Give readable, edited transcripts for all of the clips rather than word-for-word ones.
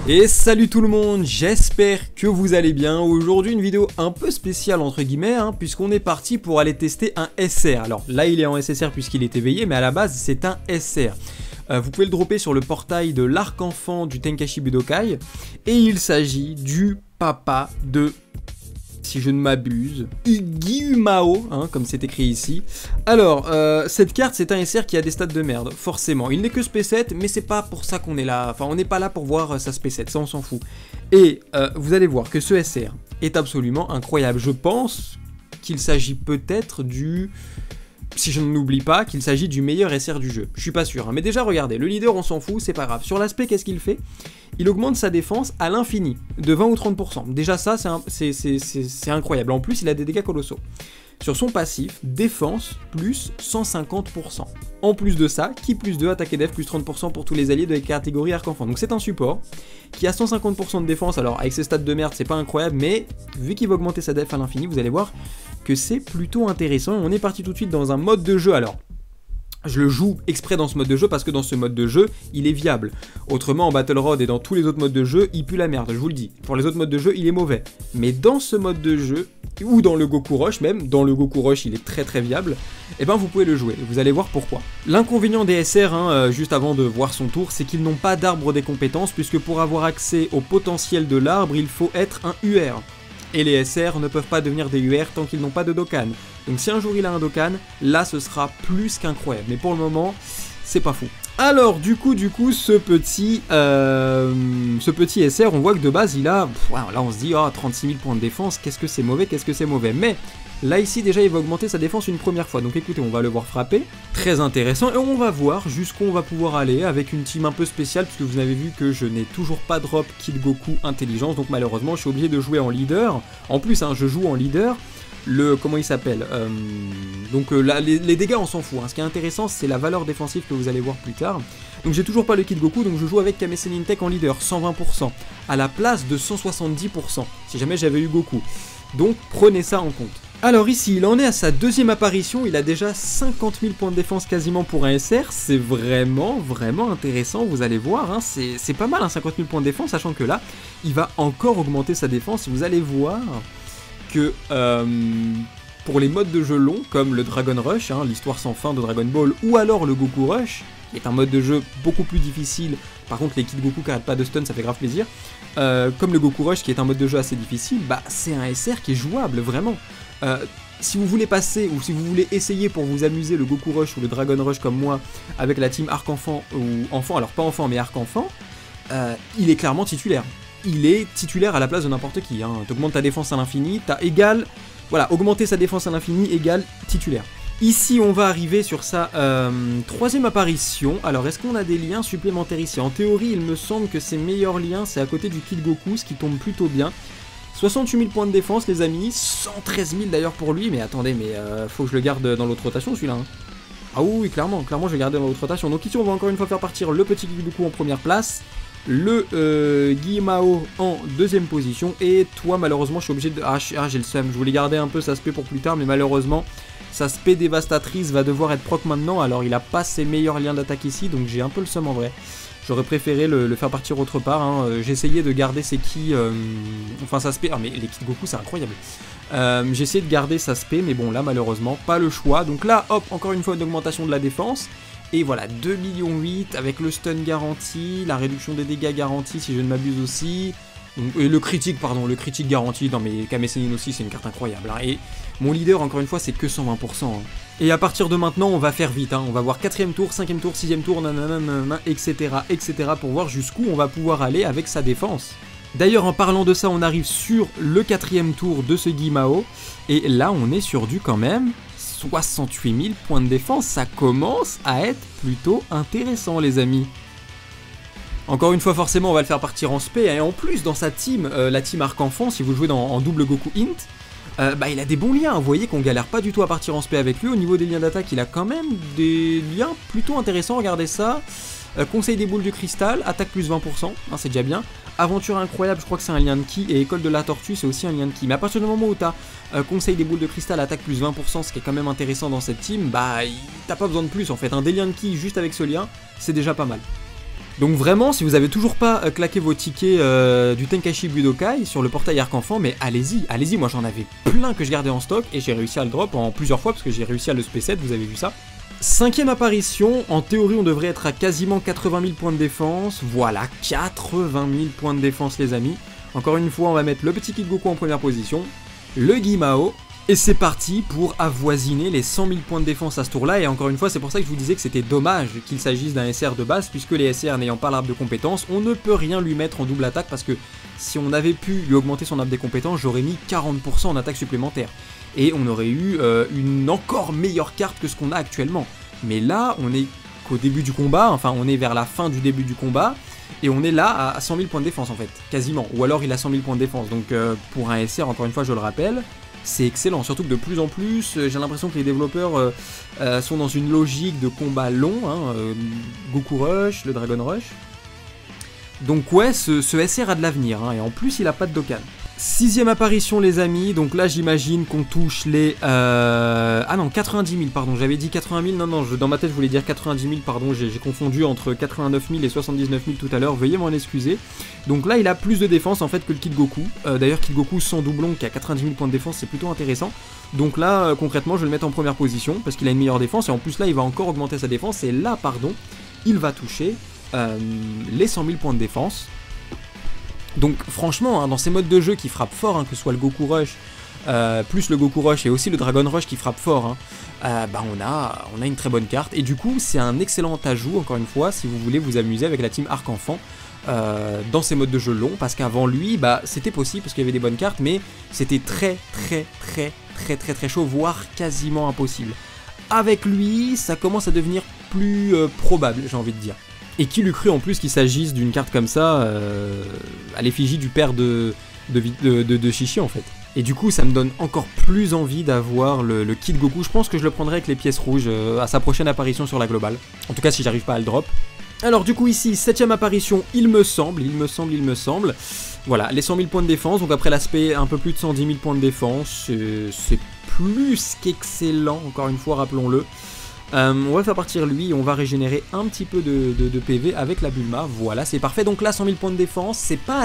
Et salut tout le monde, j'espère que vous allez bien. Aujourd'hui une vidéo un peu spéciale entre guillemets, puisqu'on est parti pour aller tester un SR. Alors là il est en SSR puisqu'il est éveillé, mais à la base c'est un SR. Vous pouvez le dropper sur le portail de l'arc enfant du Tenkaichi Budokai. Et il s'agit du papa de... si je ne m'abuse, Guillemao, comme c'est écrit ici. Alors, cette carte, c'est un SR qui a des stats de merde, forcément. Il n'est que SP7, mais c'est pas pour ça qu'on est là. Enfin, on n'est pas là pour voir sa SP7, ça on s'en fout. Et vous allez voir que ce SR est absolument incroyable. Je pense qu'il s'agit peut-être du... si je n'oublie pas qu'il s'agit du meilleur SR du jeu. Je suis pas sûr, mais déjà regardez, le leader on s'en fout, c'est pas grave. Sur l'aspect, qu'est-ce qu'il fait? Il augmente sa défense à l'infini, de 20 ou 30%. Déjà ça, c'est incroyable. En plus, il a des dégâts colossaux. Sur son passif, défense plus 150%. En plus de ça, ki plus 2, attaque et def plus 30% pour tous les alliés de la catégorie arc-enfant. Donc c'est un support qui a 150% de défense. Alors avec ses stats de merde, c'est pas incroyable, mais vu qu'il va augmenter sa def à l'infini, vous allez voir que c'est plutôt intéressant. On est parti tout de suite dans un mode de jeu. Alors, je le joue exprès dans ce mode de jeu parce que dans ce mode de jeu, il est viable. Autrement, en Battle Road et dans tous les autres modes de jeu, il pue la merde, je vous le dis. Pour les autres modes de jeu, il est mauvais. Mais dans ce mode de jeu, ou dans le Goku Rush même, dans le Goku Rush, il est très très viable, et ben vous pouvez le jouer. Vous allez voir pourquoi. L'inconvénient des SR, juste avant de voir son tour, c'est qu'ils n'ont pas d'arbre des compétences, puisque pour avoir accès au potentiel de l'arbre, il faut être un UR. Et les SR ne peuvent pas devenir des UR tant qu'ils n'ont pas de Dokkan. Donc si un jour il a un Dokkan, là ce sera plus qu'incroyable. Mais pour le moment, c'est pas fou. Alors du coup, ce petit SR, on voit que de base il a... là on se dit, 36 000 points de défense, qu'est-ce que c'est mauvais, mais... Là ici déjà il va augmenter sa défense une première fois, donc écoutez, on va le voir frapper, très intéressant, et on va voir jusqu'où on va pouvoir aller avec une team un peu spéciale, puisque vous avez vu que je n'ai toujours pas drop Kid Goku Intelligence, donc malheureusement je suis obligé de jouer en leader. En plus je joue en leader, comment il s'appelle, là les dégâts on s'en fout, ce qui est intéressant c'est la valeur défensive que vous allez voir plus tard. Donc j'ai toujours pas le Kid Goku, donc je joue avec Kame Sennin Tech en leader, 120%, à la place de 170%, si jamais j'avais eu Goku. Donc prenez ça en compte. Alors ici, il en est à sa deuxième apparition, il a déjà 50 000 points de défense quasiment pour un SR, c'est vraiment intéressant, vous allez voir, c'est pas mal 50 000 points de défense, sachant que là, il va encore augmenter sa défense, vous allez voir que pour les modes de jeu longs, comme le Dragon Rush, l'histoire sans fin de Dragon Ball, ou alors le Goku Rush, qui est un mode de jeu beaucoup plus difficile, par contre les Kid Goku qui arrêtent pas de stun, ça fait grave plaisir, comme le Goku Rush qui est un mode de jeu assez difficile, c'est un SR qui est jouable, vraiment. Si vous voulez passer, ou si vous voulez essayer pour vous amuser le Goku Rush ou le Dragon Rush comme moi, avec la team Arc-Enfant, ou Enfant, alors pas Enfant mais Arc-Enfant, il est clairement titulaire. Il est titulaire à la place de n'importe qui, t'augmentes ta défense à l'infini, t'as égal, voilà, augmenter sa défense à l'infini égale titulaire. Ici, on va arriver sur sa troisième apparition. Alors, est-ce qu'on a des liens supplémentaires ici? En théorie, il me semble que ses meilleurs liens, c'est à côté du Kid Goku, ce qui tombe plutôt bien. 68 000 points de défense, les amis. 113 000 d'ailleurs pour lui. Mais attendez, faut que je le garde dans l'autre rotation, celui-là. Ah oui, clairement, je vais garder dans l'autre rotation. Donc ici, on va encore une fois faire partir le petit Kid Goku en première place. Le Guillemao en deuxième position. Et toi, malheureusement, je suis obligé de... j'ai le seum. Je voulais garder un peu sa spé pour plus tard, mais malheureusement... sa spé dévastatrice va devoir être proc maintenant, alors il a pas ses meilleurs liens d'attaque ici, donc j'ai un peu le seum en vrai. J'aurais préféré le faire partir autre part, j'ai essayé de garder ses ki, enfin sa spé, mais les Kid Goku c'est incroyable. J'ai essayé de garder sa spé, mais bon là malheureusement, pas le choix. Donc là, hop, encore une fois une augmentation de la défense. Et voilà, 2,8 millions avec le stun garanti, la réduction des dégâts garantie si je ne m'abuse aussi. Et le critique garanti, non mais Kame Sennin aussi c'est une carte incroyable. Et mon leader encore une fois c'est que 120%. Et à partir de maintenant on va faire vite, on va voir 4ème tour, 5ème tour, 6ème tour, nanana, etc. pour voir jusqu'où on va pouvoir aller avec sa défense. D'ailleurs en parlant de ça on arrive sur le 4ème tour de ce Guillemao. Et là on est sur du quand même 68 000 points de défense, ça commence à être plutôt intéressant les amis. Encore une fois, forcément, on va le faire partir en spé, et en plus, dans sa team, la team Arc-Enfant, si vous jouez en double Goku Int, il a des bons liens, vous voyez qu'on galère pas du tout à partir en spé avec lui. Au niveau des liens d'attaque, il a quand même des liens plutôt intéressants, regardez ça. Conseil des boules du cristal, attaque plus 20%, c'est déjà bien. Aventure incroyable, je crois que c'est un lien de ki, et école de la tortue, c'est aussi un lien de ki. Mais à partir du moment où t'as conseil des boules de cristal, attaque plus 20%, ce qui est quand même intéressant dans cette team, t'as pas besoin de plus en fait. Des liens de ki juste avec ce lien, c'est déjà pas mal. Donc vraiment, si vous avez toujours pas claqué vos tickets du Tenkaichi Budokai sur le portail Arc-Enfant, mais allez-y, moi j'en avais plein que je gardais en stock et j'ai réussi à le drop en plusieurs fois parce que j'ai réussi à le SP7, vous avez vu ça. 5ème apparition, en théorie on devrait être à quasiment 80 000 points de défense, voilà, 80 000 points de défense les amis. Encore une fois, on va mettre le petit Kid Goku en première position, le Guimao, et c'est parti pour avoisiner les 100 000 points de défense à ce tour-là, et encore une fois, c'est pour ça que je vous disais que c'était dommage qu'il s'agisse d'un SR de base, puisque les SR n'ayant pas l'arbre de compétences, on ne peut rien lui mettre en double attaque, parce que si on avait pu lui augmenter son arbre des compétences, j'aurais mis 40% en attaque supplémentaire. Et on aurait eu une encore meilleure carte que ce qu'on a actuellement. Mais là, on est qu'au début du combat, enfin on est vers la fin du début du combat, et on est là à 100 000 points de défense en fait, quasiment. Ou alors il a 100 000 points de défense, donc pour un SR, encore une fois je le rappelle, c'est excellent, surtout que de plus en plus, j'ai l'impression que les développeurs sont dans une logique de combat long, hein, Goku Rush, le Dragon Rush. Donc ouais, ce SR a de l'avenir, hein, et en plus il a pas de Dokkan. 6ème apparition les amis, donc là j'imagine qu'on touche les... Ah non, 90 000, pardon, j'avais dit 80 000, non, dans ma tête je voulais dire 90 000, pardon, j'ai confondu entre 89 000 et 79 000 tout à l'heure, veuillez m'en excuser. Donc là il a plus de défense en fait que le Kid Goku, d'ailleurs Kid Goku sans doublon qui a 90 000 points de défense, c'est plutôt intéressant. Donc là concrètement je vais le mettre en première position, parce qu'il a une meilleure défense, et en plus là il va encore augmenter sa défense, et là, pardon, il va toucher les 100 000 points de défense. Donc franchement, hein, dans ces modes de jeu qui frappent fort, hein, que ce soit le Goku Rush, plus le Goku Rush et aussi le Dragon Rush qui frappe fort, hein, bah on a une très bonne carte. Et du coup, c'est un excellent ajout, encore une fois, si vous voulez vous amuser avec la team Arc-Enfant dans ces modes de jeu longs, parce qu'avant lui, bah c'était possible parce qu'il y avait des bonnes cartes, mais c'était très chaud, voire quasiment impossible. Avec lui, ça commence à devenir plus probable, j'ai envie de dire. Et qui l'eût cru en plus qu'il s'agisse d'une carte comme ça, à l'effigie du père de Chichi en fait. Et du coup ça me donne encore plus envie d'avoir le Kid Goku. Je pense que je le prendrai avec les pièces rouges à sa prochaine apparition sur la globale. En tout cas si j'arrive pas à le drop. Alors du coup ici, 7ème apparition, il me semble. Voilà, les 100 000 points de défense, donc après l'aspect un peu plus de 110 000 points de défense, c'est plus qu'excellent, encore une fois rappelons-le. On va faire partir lui et on va régénérer un petit peu de PV avec la Bulma, voilà c'est parfait. Donc là 100 000 points de défense, c'est pas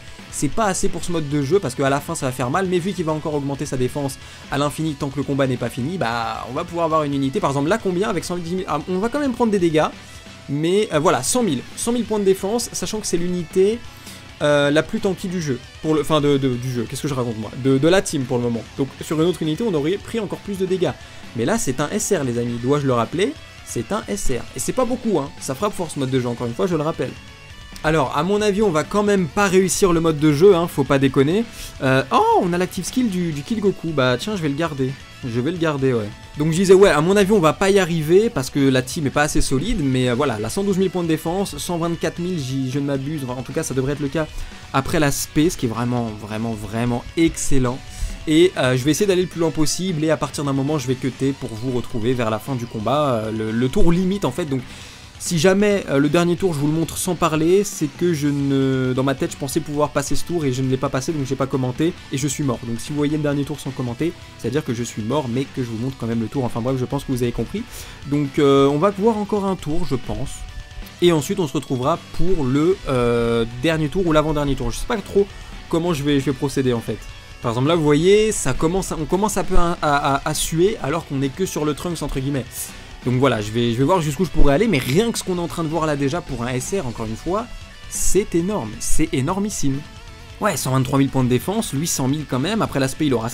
assez pour ce mode de jeu parce qu'à la fin ça va faire mal, mais vu qu'il va encore augmenter sa défense à l'infini tant que le combat n'est pas fini, bah on va pouvoir avoir une unité, par exemple là combien avec 110 000, ah, on va quand même prendre des dégâts, mais voilà 100 000 points de défense, sachant que c'est l'unité la plus tanky du jeu, du jeu, qu'est-ce que je raconte moi, de la team pour le moment. Donc sur une autre unité on aurait pris encore plus de dégâts. Mais là c'est un SR les amis, dois-je le rappeler, c'est un SR. Et c'est pas beaucoup hein, ça frappe fort ce mode de jeu encore une fois, je le rappelle. Alors à mon avis on va quand même pas réussir le mode de jeu, hein, faut pas déconner. Oh on a l'active skill du Kid Goku, bah tiens je vais le garder. Ouais. Donc je disais ouais, à mon avis on va pas y arriver parce que la team est pas assez solide, mais voilà, la 112 000 points de défense, 124 000 je ne m'abuse, enfin, en tout cas ça devrait être le cas après l'aspect, ce qui est vraiment excellent. Et je vais essayer d'aller le plus loin possible et à partir d'un moment je vais cutter pour vous retrouver vers la fin du combat, le tour limite en fait. Donc si jamais le dernier tour je vous le montre sans parler, c'est que dans ma tête je pensais pouvoir passer ce tour et je ne l'ai pas passé, donc j'ai pas commenté et je suis mort. Donc si vous voyez le dernier tour sans commenter, c'est à dire que je suis mort mais que je vous montre quand même le tour, enfin bref je pense que vous avez compris. Donc on va voir encore un tour je pense. Et ensuite on se retrouvera pour le dernier tour ou l'avant-dernier tour, je sais pas trop comment je vais procéder en fait. Par exemple là vous voyez, on commence un peu à suer alors qu'on est que sur le Trunks entre guillemets. Donc voilà, je vais voir jusqu'où je pourrais aller, mais rien que ce qu'on est en train de voir là déjà pour un SR, encore une fois, c'est énorme, c'est énormissime. Ouais, 123 000 points de défense, lui 100 000 quand même, après l'aspect il aura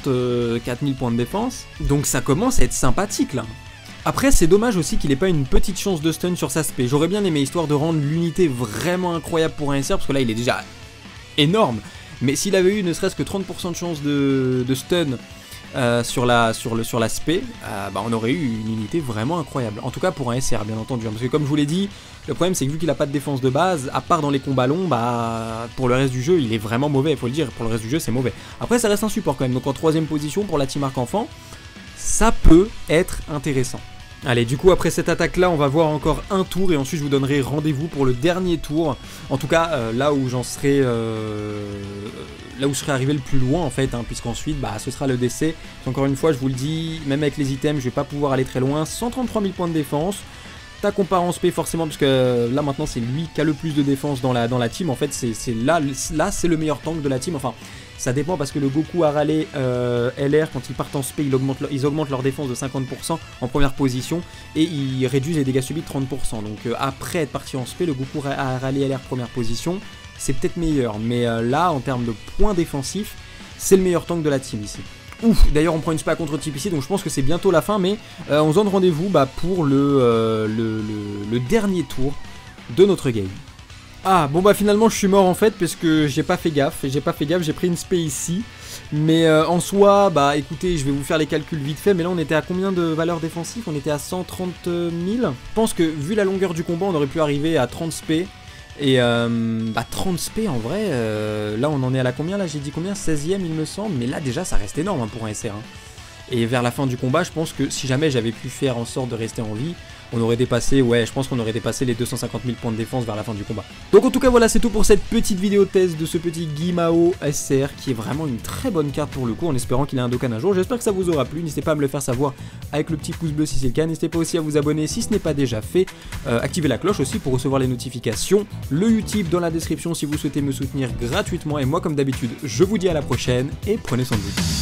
134 000 points de défense, donc ça commence à être sympathique là. Après c'est dommage aussi qu'il ait pas une petite chance de stun sur sa spé, j'aurais bien aimé histoire de rendre l'unité vraiment incroyable pour un SR, parce que là il est déjà énorme. Mais s'il avait eu ne serait-ce que 30% de chance de stun sur l'aspect, bah on aurait eu une unité vraiment incroyable. En tout cas pour un SR bien entendu. Parce que comme je vous l'ai dit, le problème c'est que vu qu'il n'a pas de défense de base, à part dans les combats longs, bah pour le reste du jeu il est vraiment mauvais, il faut le dire. Pour le reste du jeu c'est mauvais. Après ça reste un support quand même. Donc en 3ème position pour la team Arc-Enfant, ça peut être intéressant. Allez, du coup après cette attaque là on va voir encore un tour et ensuite je vous donnerai rendez-vous pour le dernier tour. En tout cas là où j'en serai là où je serai arrivé le plus loin en fait, hein, puisqu'ensuite bah ce sera le décès. Encore une fois je vous le dis, même avec les items je vais pas pouvoir aller très loin. 133 000 points de défense, T'as comparé en spé forcément, parce que là maintenant c'est lui qui a le plus de défense dans la team. En fait, c'est là c'est le meilleur tank de la team. Enfin, ça dépend parce que le Goku Harale LR, quand ils partent en spé, ils augmentent leur défense de 50% en première position et ils réduisent les dégâts subis de 30%. Donc après être parti en spé, le Goku Harale LR première position, c'est peut-être meilleur. Mais là, en termes de points défensifs, c'est le meilleur tank de la team ici. Ouf, d'ailleurs on prend une spa contre TPC, donc je pense que c'est bientôt la fin, mais on se donne rendez-vous pour le dernier tour de notre game. Ah, bon bah finalement je suis mort en fait, parce que j'ai pas fait gaffe, j'ai pris une spé ici. Mais en soi, bah écoutez, je vais vous faire les calculs vite fait, mais là on était à combien de valeur défensive? On était à 130 000. Je pense que vu la longueur du combat, on aurait pu arriver à 30 spé. Et 30 spé en vrai, là on en est à la combien là? J'ai dit combien? 16ème il me semble, mais là déjà ça reste énorme pour un SR. Et vers la fin du combat, je pense que si jamais j'avais pu faire en sorte de rester en vie, on aurait dépassé, ouais, je pense qu'on aurait dépassé les 250 000 points de défense vers la fin du combat. Donc en tout cas voilà, c'est tout pour cette petite vidéo test de ce petit Guimao SR qui est vraiment une très bonne carte pour le coup, en espérant qu'il ait un Dokkan un jour. J'espère que ça vous aura plu, n'hésitez pas à me le faire savoir avec le petit pouce bleu si c'est le cas, n'hésitez pas aussi à vous abonner si ce n'est pas déjà fait, activez la cloche aussi pour recevoir les notifications, le Utip dans la description si vous souhaitez me soutenir gratuitement, et moi comme d'habitude, je vous dis à la prochaine et prenez soin de vous.